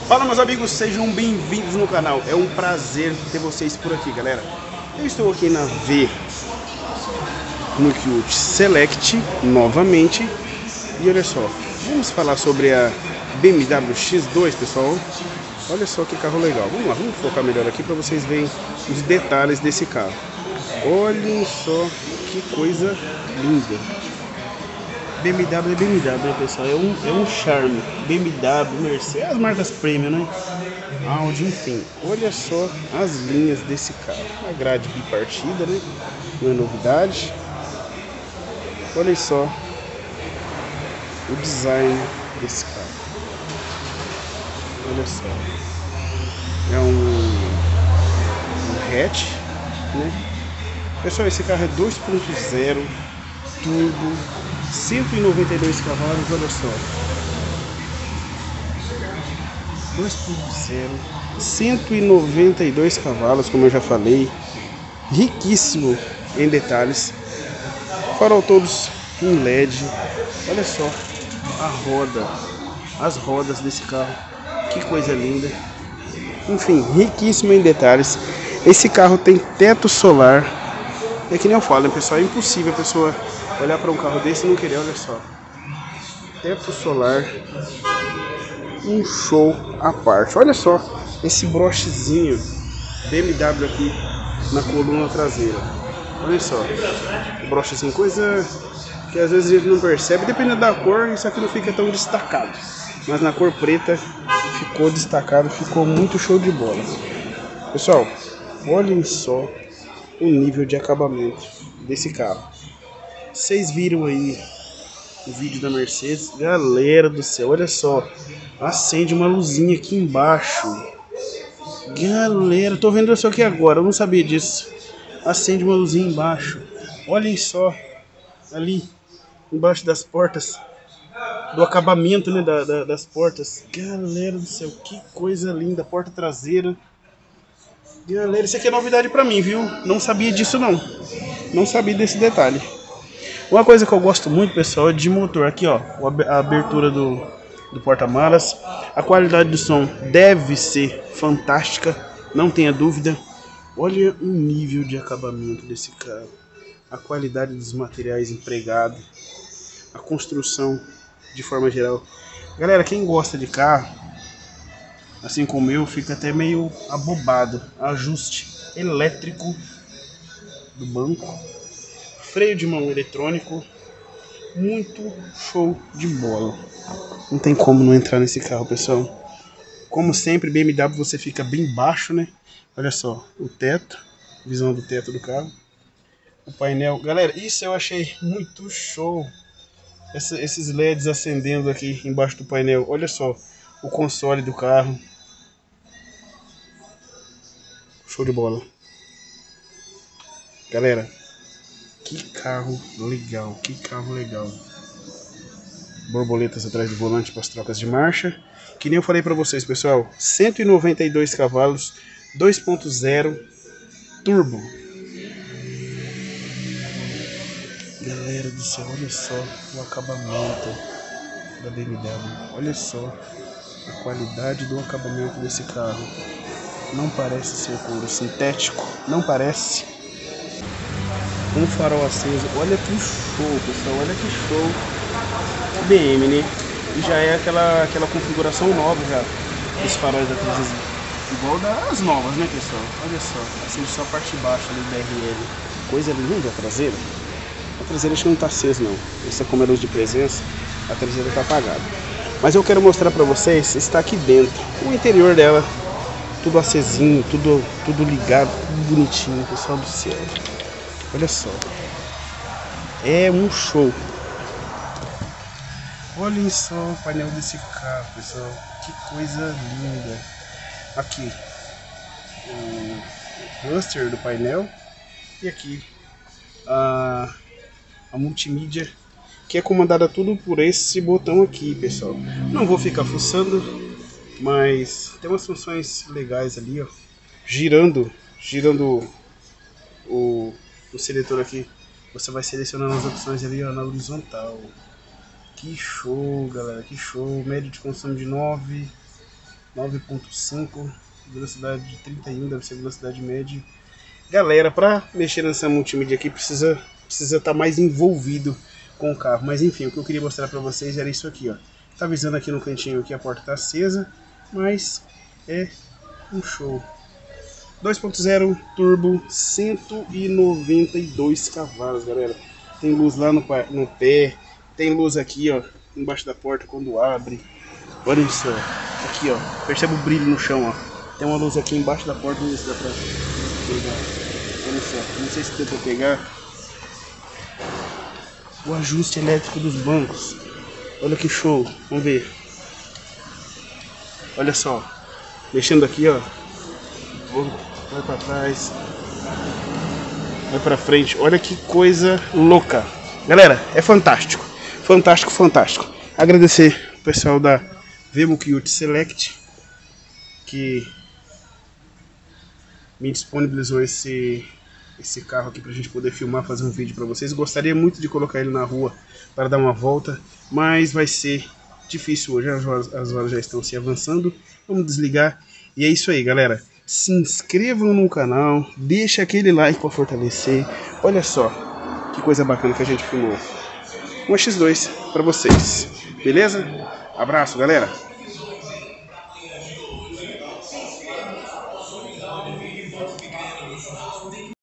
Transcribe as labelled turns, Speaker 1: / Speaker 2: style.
Speaker 1: Fala, meus amigos, sejam bem-vindos no canal. É um prazer ter vocês por aqui, galera. Eu estou aqui na V no Qt Select novamente. E olha só, vamos falar sobre a BMW X2, pessoal. Olha só que carro legal. Vamos lá, vamos focar melhor aqui para vocês verem os detalhes desse carro. Olhem só que coisa linda. BMW é BMW, pessoal, é um charme. BMW, Mercedes, as marcas premium, né? Audi, enfim. Olha só as linhas desse carro. A grade bipartida, né? Não é novidade. Olha só o design desse carro. Olha só. É um hatch, né? Pessoal, esse carro é 2.0 turbo, 192 cavalos, olha só. 2.0, 192 cavalos, como eu já falei. Riquíssimo em detalhes. Farol todos em LED. Olha só a roda, as rodas desse carro. Que coisa linda. Enfim, riquíssimo em detalhes. Esse carro tem teto solar. É que nem eu falo, né, pessoal? É impossível a pessoa olhar para um carro desse e não querer, olha só. Teto solar, um show à parte. Olha só esse brochezinho BMW aqui na coluna traseira. Olha só, o brochezinho, coisa que às vezes a gente não percebe. Dependendo da cor, isso aqui não fica tão destacado. Mas na cor preta ficou destacado, ficou muito show de bola. Pessoal, olhem só o nível de acabamento desse carro. Vocês viram aí o vídeo da Mercedes? Galera do céu, olha só. Acende uma luzinha aqui embaixo. Galera, tô vendo isso aqui agora, eu não sabia disso. Acende uma luzinha embaixo. Olhem só. Ali, embaixo das portas. Do acabamento, né, das portas. Galera do céu, que coisa linda. Porta traseira. Galera, isso aqui é novidade pra mim, viu? Não sabia disso não. Não sabia desse detalhe. Uma coisa que eu gosto muito, pessoal, é de motor. Aqui, ó, a abertura do porta-malas. A qualidade do som deve ser fantástica, não tenha dúvida. Olha o nível de acabamento desse carro. A qualidade dos materiais empregados. A construção de forma geral. Galera, quem gosta de carro, assim como eu, fica até meio abobado. Ajuste elétrico do banco. Freio de mão eletrônico, muito show de bola. Não tem como não entrar nesse carro, pessoal. Como sempre, BMW você fica bem baixo, né? Olha só, o teto, visão do teto do carro. O painel, galera, isso eu achei muito show. Esses LEDs acendendo aqui embaixo do painel. Olha só, o console do carro. Show de bola. Galera, que carro legal, que carro legal. Borboletas atrás do volante para as trocas de marcha. Que nem eu falei para vocês, pessoal. 192 cavalos, 2.0 turbo. Galera do céu, olha só o acabamento da BMW. Olha só a qualidade do acabamento desse carro. Não parece ser couro sintético, não parece. Um farol aceso, olha que show, pessoal, olha que show. BM, né? E já é aquela configuração nova já dos faróis da 300, igual das novas, né, pessoal? Olha só, acende só a parte baixa ali do DRL. Coisa linda a traseira. A traseira acho que não tá acesa não. Essa, como é luz de presença, a traseira tá apagada. Mas eu quero mostrar pra vocês, está aqui dentro, o interior dela, tudo acesinho, tudo ligado, tudo bonitinho, pessoal do céu. Olha só, é um show. Olhem só o painel desse carro, pessoal, que coisa linda. Aqui, o cluster do painel e aqui a multimídia, que é comandada tudo por esse botão aqui, pessoal. Não vou ficar fuçando, mas tem umas funções legais ali, ó, girando o seletor aqui. Você vai selecionando as opções ali, ó, na horizontal. Que show, galera, que show. Médio de consumo de 9 9.5, velocidade de 31, deve ser velocidade média. Galera, para mexer nessa multimídia aqui precisa estar mais envolvido com o carro. Mas enfim, o que eu queria mostrar para vocês era isso aqui, ó. Tá avisando aqui no cantinho que a porta tá acesa, mas é um show. 2.0 turbo, 192 cavalos, galera. Tem luz lá no pé, tem luz aqui, ó, embaixo da porta quando abre. Olha só, aqui, ó, percebe o brilho no chão, ó. Tem uma luz aqui embaixo da porta, não sei se dá pra pegar. Olha só, não sei se dá pra pegar. O ajuste elétrico dos bancos. Olha que show, vamos ver. Olha só, mexendo aqui, ó. Vai pra trás, vai pra frente. Olha que coisa louca. Galera, é fantástico. Fantástico, fantástico. Agradecer o pessoal da Vemo Qt Select que me disponibilizou esse carro aqui pra gente poder filmar, fazer um vídeo pra vocês. Gostaria muito de colocar ele na rua para dar uma volta, mas vai ser difícil hoje. As horas já estão se avançando. Vamos desligar. E é isso aí, galera. Se inscrevam no canal, deixa aquele like para fortalecer. Olha só que coisa bacana que a gente filmou. Um X2 para vocês, beleza? Abraço, galera.